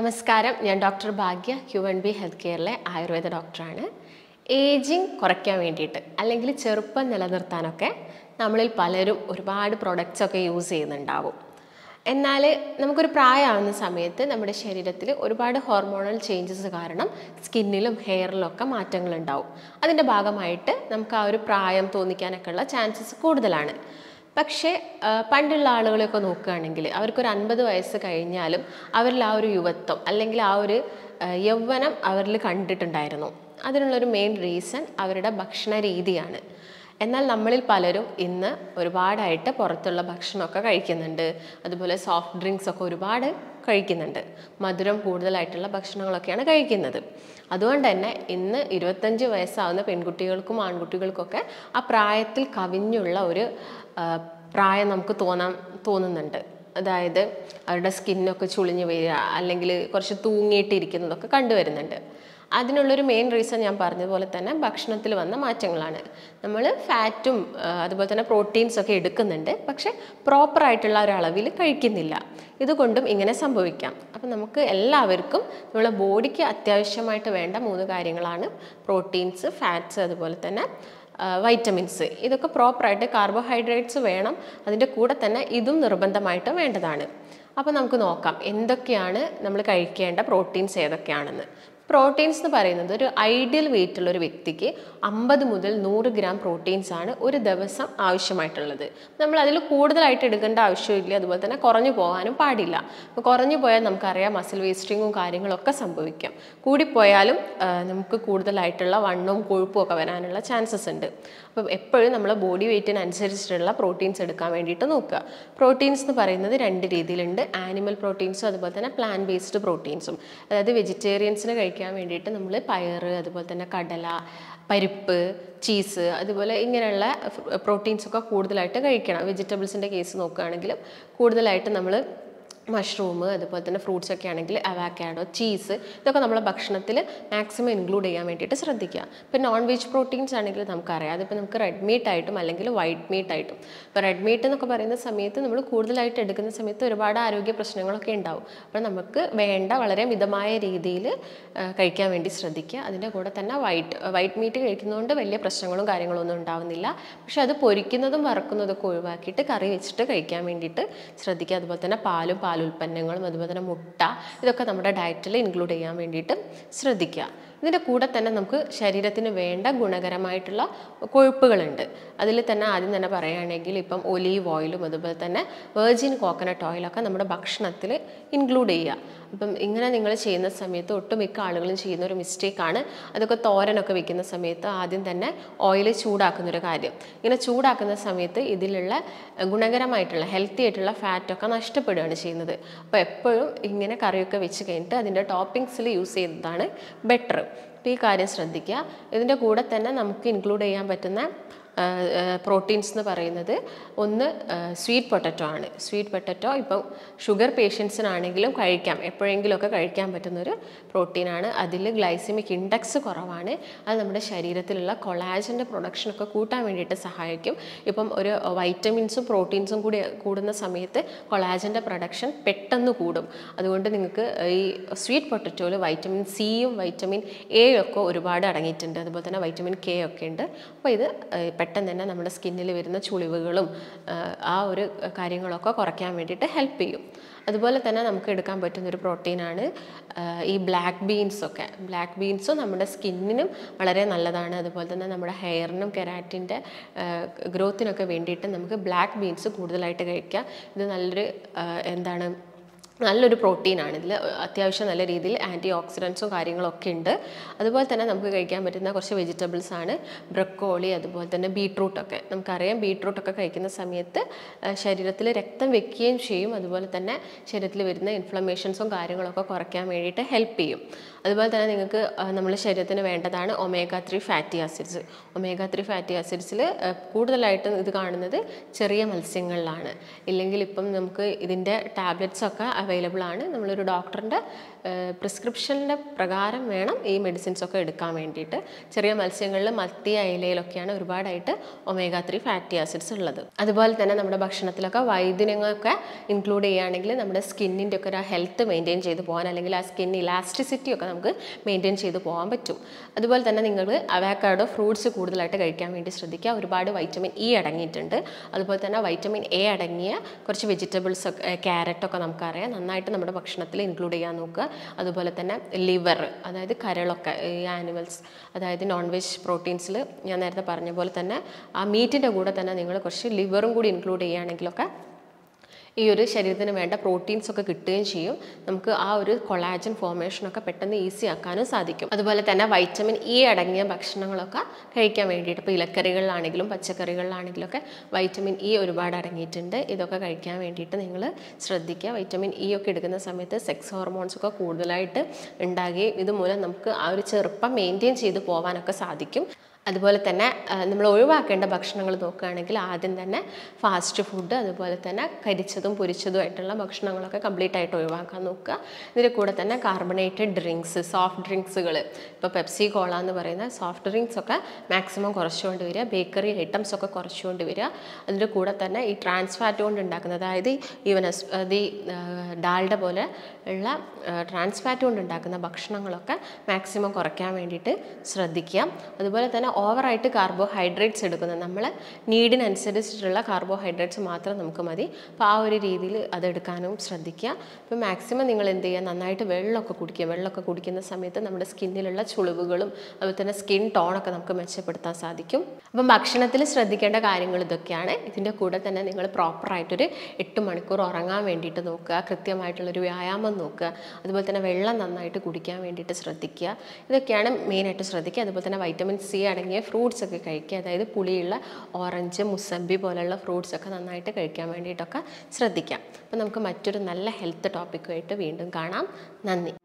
നമസ്കാരം, ഞാൻ ഡോക്ടർ ഭാഗ്യ Q&B health കെയറിലെ Ayurveda ഡോക്ടറാണ്. ഏജിങ് കുറയ്ക്കാൻ വേണ്ടിയിട്ട് അല്ലെങ്കിൽ ചെറുപ്പം നിലനിർത്താനൊക്കെ നമ്മളിൽ പലരും ഒരുപാട് പ്രൊഡക്ട്സ് ഒക്കെ യൂസ് ചെയ്യുന്നുണ്ടാവും. എന്നാൽ നമുക്കൊരു പ്രായമാവുന്ന സമയത്ത് നമ്മുടെ ശരീരത്തിൽ ഒരുപാട് ഹോർമോണൽ ചേഞ്ചസ് കാരണം സ്കിന്നിലും ഹെയറിലും ഒക്കെ മാറ്റങ്ങളുണ്ടാവും. അതിൻ്റെ ഭാഗമായിട്ട് നമുക്ക് ആ ഒരു പ്രായം തോന്നിക്കാനൊക്കെ ഉള്ള ചാൻസസ് കൂടുതലാണ്. പക്ഷേ പണ്ടുള്ള ആളുകളെയൊക്കെ നോക്കുകയാണെങ്കിൽ അവർക്കൊരു 50 വയസ്സ് കഴിഞ്ഞാലും അവരിൽ ആ ഒരു യുവത്വം അല്ലെങ്കിൽ ആ ഒരു യൗവനം അവരിൽ കണ്ടിട്ടുണ്ടായിരുന്നു. അതിനുള്ളൊരു മെയിൻ റീസൺ അവരുടെ ഭക്ഷണ രീതിയാണ്. എന്നാൽ നമ്മളിൽ പലരും ഇന്ന് ഒരുപാടായിട്ട് പുറത്തുള്ള ഭക്ഷണമൊക്കെ കഴിക്കുന്നുണ്ട്. അതുപോലെ സോഫ്റ്റ് ഡ്രിങ്ക്സ് ഒക്കെ ഒരുപാട് കഴിക്കുന്നുണ്ട്. മധുരം കൂടുതലായിട്ടുള്ള ഭക്ഷണങ്ങളൊക്കെയാണ് കഴിക്കുന്നത്. അതുകൊണ്ട് തന്നെ ഇന്ന് 25 വയസ്സാവുന്ന പെൺകുട്ടികൾക്കും ആൺകുട്ടികൾക്കൊക്കെ ആ പ്രായത്തിൽ കവിഞ്ഞുള്ള ഒരു പ്രായം നമുക്ക് തോന്നുന്നുണ്ട്. അതായത് അവരുടെ സ്കിന്നൊക്കെ ചുളിഞ്ഞ് വരിക അല്ലെങ്കിൽ കുറച്ച് തൂങ്ങിയിട്ടിരിക്കുന്നതൊക്കെ കണ്ടുവരുന്നുണ്ട്. അതിനുള്ളൊരു മെയിൻ റീസൺ ഞാൻ പറഞ്ഞതുപോലെ തന്നെ ഭക്ഷണത്തിൽ വന്ന മാറ്റങ്ങളാണ്. നമ്മൾ ഫാറ്റും അതുപോലെ തന്നെ പ്രോട്ടീൻസൊക്കെ എടുക്കുന്നുണ്ട്, പക്ഷെ പ്രോപ്പറായിട്ടുള്ള ഒരളവിൽ കഴിക്കുന്നില്ല. ഇതുകൊണ്ടും ഇങ്ങനെ സംഭവിക്കാം. അപ്പം നമുക്ക് എല്ലാവർക്കും നമ്മളെ ബോഡിക്ക് അത്യാവശ്യമായിട്ട് വേണ്ട 3 കാര്യങ്ങളാണ്: പ്രോട്ടീൻസ്, ഫാറ്റ്സ്, അതുപോലെ തന്നെ വൈറ്റമിൻസ്. ഇതൊക്കെ പ്രോപ്പറായിട്ട് കാർബോഹൈഡ്രേറ്റ്സ് വേണം, അതിൻ്റെ കൂടെ തന്നെ ഇതും നിർബന്ധമായിട്ട് വേണ്ടതാണ്. അപ്പോൾ നമുക്ക് നോക്കാം എന്തൊക്കെയാണ് നമ്മൾ കഴിക്കേണ്ട പ്രോട്ടീൻസ് ഏതൊക്കെയാണെന്ന്. പ്രോട്ടീൻസ് എന്ന് പറയുന്നത് ഒരു ഐഡിയൽ വെയിറ്റുള്ള ഒരു വ്യക്തിക്ക് 50 മുതൽ 100 ഗ്രാം പ്രോട്ടീൻസ് ആണ് ഒരു ദിവസം ആവശ്യമായിട്ടുള്ളത്. നമ്മൾ അതിൽ കൂടുതലായിട്ട് എടുക്കേണ്ട ആവശ്യമില്ല, അതുപോലെ തന്നെ കുറഞ്ഞു പോകാനും പാടില്ല. അപ്പോൾ കുറഞ്ഞു പോയാൽ നമുക്കറിയാം മസിൽ വേസ്റ്റിങ്ങും കാര്യങ്ങളൊക്കെ സംഭവിക്കാം. കൂടിപ്പോയാലും നമുക്ക് കൂടുതലായിട്ടുള്ള വണ്ണവും കൊഴുപ്പും ഒക്കെ വരാനുള്ള ചാൻസസ് ഉണ്ട്. അപ്പം എപ്പോഴും നമ്മൾ ബോഡി വെയ്റ്റിനനുസരിച്ചിട്ടുള്ള പ്രോട്ടീൻസ് എടുക്കാൻ വേണ്ടിയിട്ട് നോക്കുക. പ്രോട്ടീൻസ് എന്ന് പറയുന്നത് 2 രീതിയിലുണ്ട്: ആനിമൽ പ്രോട്ടീൻസും അതുപോലെ തന്നെ പ്ലാൻ ബേസ്ഡ് പ്രോട്ടീൻസും. അതായത് വെജിറ്റേറിയൻസിന് കഴിക്കാൻ വേണ്ടിയിട്ട് നമ്മൾ പയറ്, അതുപോലെ തന്നെ കടല, പരിപ്പ്, ചീസ്, അതുപോലെ ഇങ്ങനെയുള്ള പ്രോട്ടീൻസൊക്കെ കൂടുതലായിട്ട് കഴിക്കണം. വെജിറ്റബിൾസിൻ്റെ കേസ് നോക്കുകയാണെങ്കിലും കൂടുതലായിട്ട് നമ്മൾ മഷ്റൂം, അതുപോലെ തന്നെ ഫ്രൂട്ട്സ് ഒക്കെ ആണെങ്കിൽ അവക്കാഡോ, ചീസ്, ഇതൊക്കെ നമ്മളെ ഭക്ഷണത്തിൽ മാക്സിമം ഇൻക്ലൂഡ് ചെയ്യാൻ വേണ്ടിയിട്ട് ശ്രദ്ധിക്കുക. ഇപ്പോൾ നോൺ വെജ് പ്രോട്ടീൻസ് ആണെങ്കിൽ നമുക്കറിയാം, അതിപ്പോൾ നമുക്ക് റെഡ് മീറ്റ് ആയിട്ടും അല്ലെങ്കിൽ വൈറ്റ് മീറ്റ് ആയിട്ടും. ഇപ്പോൾ റെഡ് മീറ്റ് എന്നൊക്കെ പറയുന്ന സമയത്ത് നമ്മൾ കൂടുതലായിട്ട് എടുക്കുന്ന സമയത്ത് ഒരുപാട് ആരോഗ്യ പ്രശ്നങ്ങളൊക്കെ ഉണ്ടാവും. അപ്പോൾ നമുക്ക് വേണ്ട വളരെ മിതമായ രീതിയിൽ കഴിക്കാൻ വേണ്ടി ശ്രദ്ധിക്കുക. അതിൻ്റെ കൂടെ തന്നെ വൈറ്റ് മീറ്റ് കഴിക്കുന്നതുകൊണ്ട് വലിയ പ്രശ്നങ്ങളും കാര്യങ്ങളൊന്നും ഉണ്ടാവുന്നില്ല. പക്ഷെ അത് പൊരിക്കുന്നതും വറക്കുന്നതൊക്കെ ഒഴിവാക്കിയിട്ട് കറി വെച്ചിട്ട് കഴിക്കാൻ വേണ്ടിയിട്ട് ശ്രദ്ധിക്കുക. അതുപോലെ തന്നെ പാലുൽപ്പന്നങ്ങളും അതുപോലെ തന്നെ മുട്ട, ഇതൊക്കെ നമ്മുടെ ഡയറ്റിൽ ഇൻക്ലൂഡ് ചെയ്യാൻ വേണ്ടിയിട്ട് ശ്രദ്ധിക്കുക. ഇതിൻ്റെ കൂടെ തന്നെ നമുക്ക് ശരീരത്തിന് വേണ്ട ഗുണകരമായിട്ടുള്ള കൊഴുപ്പുകളുണ്ട്. അതിൽ തന്നെ ആദ്യം തന്നെ പറയുകയാണെങ്കിൽ ഇപ്പം ഒലീവ് ഓയിലും അതുപോലെ തന്നെ വെർജിൻ കോക്കനട്ട് ഓയിലൊക്കെ നമ്മുടെ ഭക്ഷണത്തിൽ ഇൻക്ലൂഡ് ചെയ്യുക. അപ്പം ഇങ്ങനെ നിങ്ങൾ ചെയ്യുന്ന സമയത്ത് ഒട്ടുമിക്ക ആളുകളും ചെയ്യുന്ന ഒരു മിസ്റ്റേക്കാണ്, അതൊക്കെ തോരനൊക്കെ വെക്കുന്ന സമയത്ത് ആദ്യം തന്നെ ഓയിൽ ചൂടാക്കുന്നൊരു കാര്യം. ഇങ്ങനെ ചൂടാക്കുന്ന സമയത്ത് ഇതിലുള്ള ഗുണകരമായിട്ടുള്ള ഹെൽത്തി ആയിട്ടുള്ള ഫാറ്റൊക്കെ നഷ്ടപ്പെടുകയാണ് ചെയ്യുന്നത്. അപ്പോൾ എപ്പോഴും ഇങ്ങനെ കറിയൊക്കെ വെച്ച് കഴിഞ്ഞിട്ട് അതിൻ്റെ ടോപ്പിങ്സിൽ യൂസ് ചെയ്യുന്നതാണ് ബെറ്റർ. അപ്പോൾ ഈ കാര്യം ശ്രദ്ധിക്കുക. ഇതിൻ്റെ കൂടെ തന്നെ നമുക്ക് ഇൻക്ലൂഡ് ചെയ്യാൻ പറ്റുന്ന പ്രോട്ടീൻസ് എന്ന് പറയുന്നത് ഒന്ന് സ്വീറ്റ് പൊട്ടറ്റോ ആണ്. സ്വീറ്റ് പൊട്ടറ്റോ ഇപ്പം ഷുഗർ പേഷ്യൻസിനാണെങ്കിലും കഴിക്കാം, എപ്പോഴെങ്കിലുമൊക്കെ കഴിക്കാൻ പറ്റുന്നൊരു പ്രോട്ടീനാണ്. അതിൽ ഗ്ലൈസിമിക് ഇൻഡെക്സ് കുറവാണ്. അത് നമ്മുടെ ശരീരത്തിലുള്ള കൊളാജൻ്റെ പ്രൊഡക്ഷനൊക്കെ കൂട്ടാൻ വേണ്ടിയിട്ട് സഹായിക്കും. ഇപ്പം ഒരു വൈറ്റമിൻസും പ്രോട്ടീൻസും കൂടി കൂടുന്ന സമയത്ത് കൊളാജൻ്റെ പ്രൊഡക്ഷൻ പെട്ടെന്ന് കൂടും. അതുകൊണ്ട് നിങ്ങൾക്ക് ഈ സ്വീറ്റ് പൊട്ടറ്റോയിൽ വൈറ്റമിൻ സിയും വൈറ്റമിൻ എ ഒക്കെ ഒരുപാട് അടങ്ങിയിട്ടുണ്ട്. അതുപോലെ തന്നെ വൈറ്റമിൻ കെ ഒക്കെ ഉണ്ട്. അപ്പോൾ ഇത് പെട്ടെന്ന് തന്നെ നമ്മുടെ സ്കിന്നിൽ വരുന്ന ചുളിവുകളും ആ ഒരു കാര്യങ്ങളൊക്കെ കുറയ്ക്കാൻ വേണ്ടിയിട്ട് ഹെൽപ്പ് ചെയ്യും. അതുപോലെ തന്നെ നമുക്ക് എടുക്കാൻ പറ്റുന്നൊരു പ്രോട്ടീനാണ് ഈ ബ്ലാക്ക് ബീൻസൊക്കെ. ബ്ലാക്ക് ബീൻസും നമ്മുടെ സ്കിന്നിനും വളരെ നല്ലതാണ്. അതുപോലെ തന്നെ നമ്മുടെ ഹെയറിനും കെരാറ്റിൻ്റെ ഗ്രോത്തിനൊക്കെ വേണ്ടിയിട്ട് നമുക്ക് ബ്ലാക്ക് ബീൻസ് കൂടുതലായിട്ട് കഴിക്കാം. ഇത് നല്ലൊരു പ്രോട്ടീനാണ്. ഇതിൽ അത്യാവശ്യം നല്ല രീതിയിൽ ആൻറ്റി ഓക്സിഡൻസും കാര്യങ്ങളൊക്കെ ഉണ്ട്. അതുപോലെ തന്നെ നമുക്ക് കഴിക്കാൻ പറ്റുന്ന കുറച്ച് വെജിറ്റബിൾസ് ആണ് ബ്രക്കോളി, അതുപോലെ തന്നെ ബീട്രൂട്ടൊക്കെ. നമുക്കറിയാം ബീട്രൂട്ടൊക്കെ കഴിക്കുന്ന സമയത്ത് ശരീരത്തിൽ രക്തം വെക്കുകയും ചെയ്യും. അതുപോലെ തന്നെ ശരീരത്തിൽ വരുന്ന ഇൻഫ്ലമേഷൻസും കാര്യങ്ങളൊക്കെ കുറയ്ക്കാൻ വേണ്ടിയിട്ട് ഹെൽപ്പ് ചെയ്യും. അതുപോലെ തന്നെ നിങ്ങൾക്ക് നമ്മുടെ ശരീരത്തിന് വേണ്ടതാണ് omega-3 fatty acids. omega-3 fatty ആസിഡ്സിൽ കൂടുതലായിട്ടും ഇത് കാണുന്നത് ചെറിയ മത്സ്യങ്ങളിലാണ്. ഇല്ലെങ്കിൽ ഇപ്പം നമുക്ക് ഇതിൻ്റെ ടാബ്ലറ്റ്സൊക്കെ അവൈലബിൾ ആണ്. നമ്മളൊരു ഡോക്ടറിൻ്റെ പ്രിസ്ക്രിപ്ഷൻ്റെ പ്രകാരം വേണം ഈ മെഡിസിൻസൊക്കെ എടുക്കാൻ വേണ്ടിയിട്ട്. ചെറിയ മത്സ്യങ്ങളിൽ മത്തി അയിലയിലൊക്കെയാണ് ഒരുപാടായിട്ട് omega-3 ഫാറ്റി ആസിഡ്സ് ഉള്ളത്. അതുപോലെ തന്നെ നമ്മുടെ ഭക്ഷണത്തിലൊക്കെ വൈദ്യനങ്ങളൊക്കെ ഇൻക്ലൂഡ് ചെയ്യുകയാണെങ്കിൽ നമ്മുടെ സ്കിന്നിൻ്റെ ഒക്കെ ഒരു ഹെൽത്ത് മെയിൻറ്റെയിൻ ചെയ്ത് പോകാൻ, അല്ലെങ്കിൽ ആ സ്കിൻ ഇലാസ്റ്റിസിറ്റി ഒക്കെ നമുക്ക് മെയിൻറ്റെയിൻ ചെയ്ത് പോകാൻ പറ്റും. അതുപോലെ തന്നെ നിങ്ങൾ അവക്കാഡോ ഫ്രൂട്ട്സ് കൂടുതലായിട്ട് കഴിക്കാൻ വേണ്ടി ശ്രദ്ധിക്കുക. ഒരുപാട് വൈറ്റമിൻ ഇ അടങ്ങിയിട്ടുണ്ട്. അതുപോലെ തന്നെ വൈറ്റമിൻ എ അടങ്ങിയ കുറച്ച് വെജിറ്റബിൾസ് ഒക്കെ, ക്യാരറ്റൊക്കെ നമുക്കറിയാം, നന്നായിട്ട് നമ്മുടെ ഭക്ഷണത്തിൽ ഇൻക്ലൂഡ് ചെയ്യാൻ നോക്കുക. അതുപോലെ തന്നെ ലിവർ, അതായത് കരളൊക്കെ, ഈ ആനിമൽസ്, അതായത് നോൺ വെജ് പ്രോട്ടീൻസിൽ ഞാൻ നേരത്തെ പറഞ്ഞ പോലെ തന്നെ ആ മീറ്റിൻ്റെ കൂടെ തന്നെ നിങ്ങൾ കുറച്ച് ലിവറും കൂടി ഇൻക്ലൂഡ് ചെയ്യുകയാണെങ്കിലൊക്കെ ഈ ഒരു ശരീരത്തിന് വേണ്ട പ്രോട്ടീൻസ് ഒക്കെ കിട്ടുകയും ചെയ്യും. നമുക്ക് ആ ഒരു കൊളാജൻ ഫോർമേഷനൊക്കെ പെട്ടെന്ന് ഈസി ആക്കാനും സാധിക്കും. അതുപോലെ തന്നെ വൈറ്റമിൻ ഇ അടങ്ങിയ ഭക്ഷണങ്ങളൊക്കെ കഴിക്കാൻ വേണ്ടിയിട്ട്, ഇപ്പോൾ ഇലക്കറികളിലാണെങ്കിലും പച്ചക്കറികളിലാണെങ്കിലും ഒക്കെ വൈറ്റമിൻ ഇ ഒരുപാട് അടങ്ങിയിട്ടുണ്ട്. ഇതൊക്കെ കഴിക്കാൻ വേണ്ടിയിട്ട് നിങ്ങൾ ശ്രദ്ധിക്കുക. വൈറ്റമിൻ ഇ ഒക്കെ എടുക്കുന്ന സമയത്ത് സെക്സ് ഹോർമോൺസ് ഒക്കെ കൂടുതലായിട്ട് ഉണ്ടാകുകയും ഇതുമൂലം നമുക്ക് ആ ഒരു ചെറുപ്പം മെയിൻറ്റെയിൻ ചെയ്ത് പോകാനൊക്കെ സാധിക്കും. അതുപോലെ തന്നെ നമ്മൾ ഒഴിവാക്കേണ്ട ഭക്ഷണങ്ങൾ നോക്കുകയാണെങ്കിൽ ആദ്യം തന്നെ ഫാസ്റ്റ് ഫുഡ്, അതുപോലെ തന്നെ കരിച്ചതും പൊരിച്ചതുമായിട്ടുള്ള ഭക്ഷണങ്ങളൊക്കെ കംപ്ലീറ്റ് ആയിട്ട് ഒഴിവാക്കാൻ നോക്കുക. ഇതിൻ്റെ കൂടെ തന്നെ കാർബണേറ്റഡ് ഡ്രിങ്ക്സ്, സോഫ്റ്റ് ഡ്രിങ്ക്സുകൾ, ഇപ്പോൾ പെപ്സി, കോള എന്ന് പറയുന്ന സോഫ്റ്റ് ഡ്രിങ്ക്സ് ഒക്കെ മാക്സിമം കുറച്ചുകൊണ്ട് വരിക. ബേക്കറി ഐറ്റംസ് ഒക്കെ കുറച്ചുകൊണ്ട് വരിക. അതിൻ്റെ കൂടെ തന്നെ ഈ ട്രാൻസ് ഫാറ്റ് കൊണ്ട് ഉണ്ടാക്കുന്ന, അതായത് ഈവൻ ഈ ഡാൽഡ പോലെ ഉള്ള ട്രാൻസ് ഫാറ്റ് കൊണ്ട് ഉണ്ടാക്കുന്ന ഭക്ഷണങ്ങളൊക്കെ മാക്സിമം കുറയ്ക്കാൻ വേണ്ടിയിട്ട് ശ്രദ്ധിക്കുക. അതുപോലെ തന്നെ ഓവറായിട്ട് കാർബോഹൈഡ്രേറ്റ്സ് എടുക്കുന്നത്, നമ്മളെ നീഡിനനുസരിച്ചിട്ടുള്ള കാർബോഹൈഡ്രേറ്റ്സ് മാത്രം നമുക്ക് മതി. അപ്പോൾ ആ ഒരു രീതിയിൽ അതെടുക്കാനും ശ്രദ്ധിക്കുക. അപ്പോൾ മാക്സിമം നിങ്ങൾ എന്ത് ചെയ്യുക, നന്നായിട്ട് വെള്ളമൊക്കെ കുടിക്കുക. വെള്ളമൊക്കെ കുടിക്കുന്ന സമയത്ത് നമ്മുടെ സ്കിന്നിലുള്ള ചുളിവുകളും അതുപോലെ തന്നെ സ്കിൻ ടോണൊക്കെ നമുക്ക് മെച്ചപ്പെടുത്താൻ സാധിക്കും. അപ്പം ഭക്ഷണത്തിൽ ശ്രദ്ധിക്കേണ്ട കാര്യങ്ങൾ ഇതൊക്കെയാണ്. ഇതിൻ്റെ കൂടെ തന്നെ നിങ്ങൾ പ്രോപ്പറായിട്ടൊരു 8 മണിക്കൂർ ഉറങ്ങാൻ വേണ്ടിയിട്ട് നോക്കുക. കൃത്യമായിട്ടുള്ളൊരു വ്യായാമം നോക്കുക. അതുപോലെ തന്നെ വെള്ളം നന്നായിട്ട് കുടിക്കാൻ വേണ്ടിയിട്ട് ശ്രദ്ധിക്കുക. ഇതൊക്കെയാണ് മെയിനായിട്ട് ശ്രദ്ധിക്കുക. അതുപോലെ തന്നെ വൈറ്റമിൻ സി അടങ്ങിയ ഫ്രൂട്ട്സ് ഒക്കെ കഴിക്കുക. അതായത് പുളിയുള്ള ഓറഞ്ച്, മുസമ്പി പോലെയുള്ള ഫ്രൂട്ട്സ് ഒക്കെ നന്നായിട്ട് കഴിക്കാൻ വേണ്ടിയിട്ടൊക്കെ ശ്രദ്ധിക്കാം. അപ്പോൾ നമുക്ക് മറ്റൊരു നല്ല ഹെൽത്ത് ടോപ്പിക്കുമായിട്ട് വീണ്ടും കാണാം. നന്ദി.